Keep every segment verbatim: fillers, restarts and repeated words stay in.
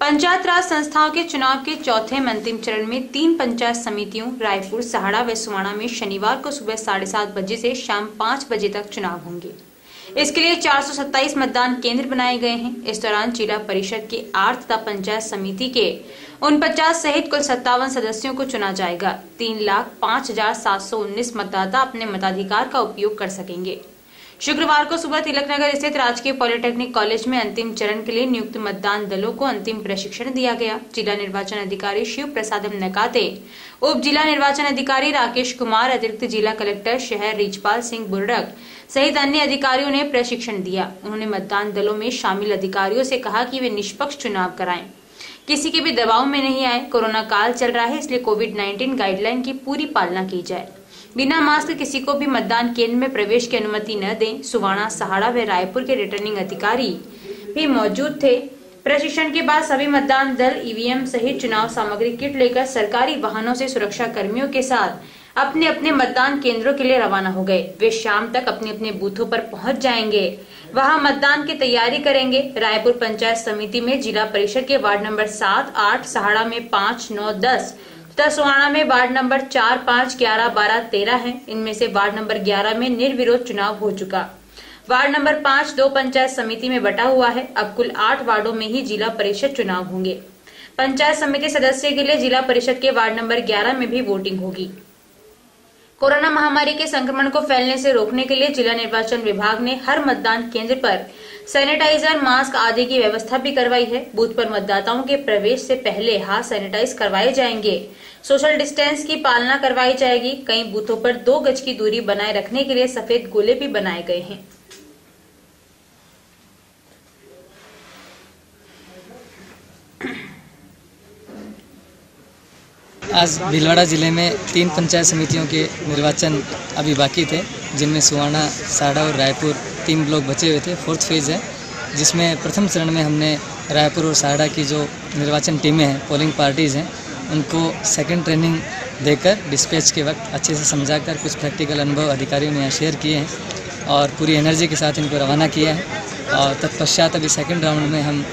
पंचायत राज संस्थाओं के चुनाव के चौथे अंतिम चरण में तीन पंचायत समितियों रायपुर, सहाड़ा व सुवाणा में शनिवार को सुबह साढ़े सात बजे से शाम पाँच बजे तक चुनाव होंगे। इसके लिए चार सौ सत्ताईस मतदान केंद्र बनाए गए हैं। इस दौरान जिला परिषद के आठ तथा पंचायत समिति के उनपचास सहित कुल सत्तावन सदस्यों को चुना जाएगा। तीन लाख पाँच हजार सात सौ उन्नीस मतदाता अपने मताधिकार का उपयोग कर सकेंगे। शुक्रवार को सुबह तिलक नगर स्थित राजकीय पॉलिटेक्निक कॉलेज में अंतिम चरण के लिए नियुक्त मतदान दलों को अंतिम प्रशिक्षण दिया गया। जिला निर्वाचन अधिकारी शिव प्रसाद नकाते, उप जिला निर्वाचन अधिकारी राकेश कुमार, अतिरिक्त जिला कलेक्टर शहर रिजपाल सिंह बुर्रक सहित अन्य अधिकारियों ने प्रशिक्षण दिया। उन्होंने मतदान दलों में शामिल अधिकारियों से कहा कि वे निष्पक्ष चुनाव कराएं, किसी के भी दबाव में नहीं आए। कोरोना काल चल रहा है, इसलिए कोविड नाइन्टीन गाइडलाइन की पूरी पालना की जाए। बिना मास्क किसी को भी मतदान केंद्र में प्रवेश की अनुमति न दें। सुवाणा, सहाड़ा व रायपुर के रिटर्निंग अधिकारी भी मौजूद थे। प्रशिक्षण के बाद सभी मतदान दल ईवीएम सहित चुनाव सामग्री किट लेकर सरकारी वाहनों से सुरक्षा कर्मियों के साथ अपने अपने मतदान केंद्रों के लिए रवाना हो गए। वे शाम तक अपने अपने बूथों पर पहुंच जाएंगे, वहां मतदान की तैयारी करेंगे। रायपुर पंचायत समिति में जिला परिषद के वार्ड नंबर सात, आठ, सहाड़ा में पाँच, नौ, दस तथा सुवाणा में वार्ड नंबर चार, पाँच, ग्यारह, बारह, तेरह है। इनमें से वार्ड नंबर ग्यारह में निर्विरोध चुनाव हो चुका। वार्ड नंबर पाँच दो पंचायत समिति में बटा हुआ है। अब कुल आठ वार्डों में ही जिला परिषद चुनाव होंगे। पंचायत समिति सदस्य के लिए जिला परिषद के वार्ड नंबर ग्यारह में भी वोटिंग होगी। कोरोना महामारी के संक्रमण को फैलने से रोकने के लिए जिला निर्वाचन विभाग ने हर मतदान केंद्र पर सैनिटाइजर, मास्क आदि की व्यवस्था भी करवाई है। बूथ पर मतदाताओं के प्रवेश से पहले हाथ सैनिटाइज करवाए जाएंगे। सोशल डिस्टेंस की पालना करवाई जाएगी। कई बूथों पर दो गज की दूरी बनाए रखने के लिए सफेद गोले भी बनाए गए हैं। आज भीलवाड़ा जिले में तीन पंचायत समितियों के निर्वाचन अभी बाकी थे, जिनमें सुवाणा, सहाड़ा और रायपुर तीन ब्लॉक बचे हुए थे। फोर्थ फेज है, जिसमें प्रथम चरण में हमने रायपुर और सहाड़ा की जो निर्वाचन टीमें हैं, पोलिंग पार्टीज़ हैं, उनको सेकंड ट्रेनिंग देकर डिस्पैच के वक्त अच्छे से समझाकर कुछ प्रैक्टिकल अनुभव अधिकारियों ने यहाँ शेयर किए हैं और पूरी एनर्जी के साथ इनको रवाना किया है। और तत्पश्चात अभी सेकेंड राउंड में हम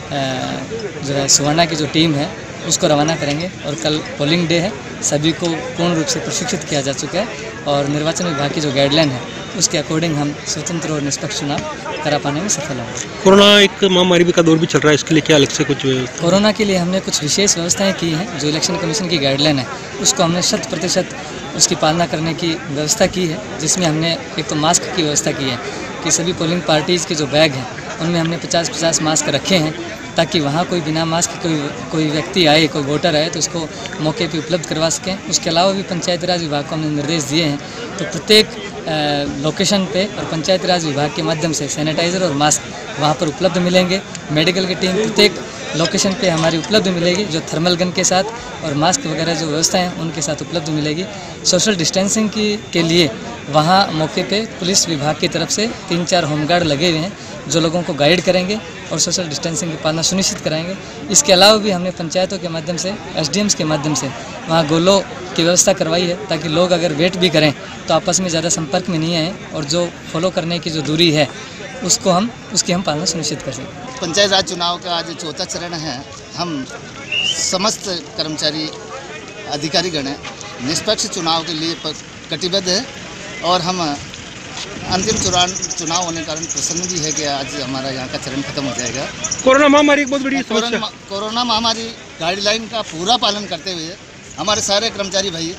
जो है सुवाणा की जो टीम है उसको रवाना करेंगे। और कल पोलिंग डे है, सभी को पूर्ण रूप से प्रशिक्षित किया जा चुका है और निर्वाचन विभाग की जो गाइडलाइन है उसके अकॉर्डिंग हम स्वतंत्र और निष्पक्ष चुनाव करा पाने में सफल होंगे। कोरोना एक महामारी का दौर भी चल रहा है, इसके लिए क्या अलग से कुछ कोरोना के लिए हमने कुछ विशेष व्यवस्थाएं की हैं। जो इलेक्शन कमीशन की गाइडलाइन है उसको हमने शत प्रतिशत उसकी पालना करने की व्यवस्था की है, जिसमें हमने एक तो मास्क की व्यवस्था की है कि सभी पोलिंग पार्टीज़ के जो बैग हैं उनमें हमने पचास पचास मास्क रखे हैं, ताकि वहाँ कोई बिना मास्क कोई कोई व्यक्ति आए, कोई वोटर आए तो उसको मौके पे उपलब्ध करवा सकें। उसके अलावा भी पंचायती राज विभाग को हमने निर्देश दिए हैं तो प्रत्येक लोकेशन पे और पंचायती राज विभाग के माध्यम से सैनिटाइज़र और मास्क वहाँ पर उपलब्ध मिलेंगे। मेडिकल की टीम प्रत्येक लोकेशन पे हमारी उपलब्ध मिलेगी, जो थर्मल गन के साथ और मास्क वगैरह जो व्यवस्था है उनके साथ उपलब्ध मिलेगी। सोशल डिस्टेंसिंग की के लिए वहाँ मौके पे पुलिस विभाग की तरफ से तीन चार होमगार्ड लगे हुए हैं जो लोगों को गाइड करेंगे और सोशल डिस्टेंसिंग की पालना सुनिश्चित कराएंगे। इसके अलावा भी हमने पंचायतों के माध्यम से, एसडीएम्स के माध्यम से वहाँ गोलों की व्यवस्था करवाई है, ताकि लोग अगर वेट भी करें तो आपस में ज़्यादा संपर्क में नहीं आए और जो फॉलो करने की जो दूरी है उसको हम उसकी हम पालना सुनिश्चित कर सकें। पंचायत राज चुनाव का आज चौथा चरण है। हम समस्त कर्मचारी अधिकारीगण निष्पक्ष चुनाव के लिए कटिबद्ध है और हम अंतिम चुनाव चुनाव होने के कारण प्रसन्न भी है कि आज हमारा यहाँ का चरण खत्म हो जाएगा। कोरोना महामारी एक बहुत बड़ी समस्या। कोरोना महामारी गाइडलाइन का पूरा पालन करते हुए हमारे सारे कर्मचारी भाई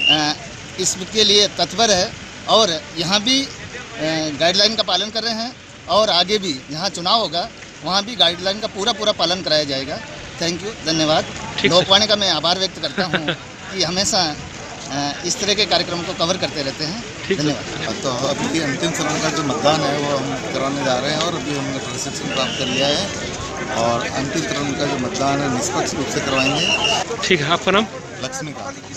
इसके लिए तत्पर है और यहाँ भी गाइडलाइन का पालन कर रहे हैं और आगे भी जहाँ चुनाव होगा वहाँ भी गाइडलाइन का पूरा पूरा पालन कराया जाएगा। थैंक यू, धन्यवाद। लोकवाणी का मैं आभार व्यक्त करता हूँ कि हमेशा इस तरह के कार्यक्रम को कवर करते रहते हैं। धन्यवाद। तो अभी अंतिम चरण का जो मतदान है वो हम कराने जा रहे हैं और अभी हमने प्रशिक्षण प्राप्त कर लिया है और अंतिम चरण का जो मतदान है निष्पक्ष रूप से करवाएंगे। ठीक है, आपका नाम? लक्ष्मीकांत।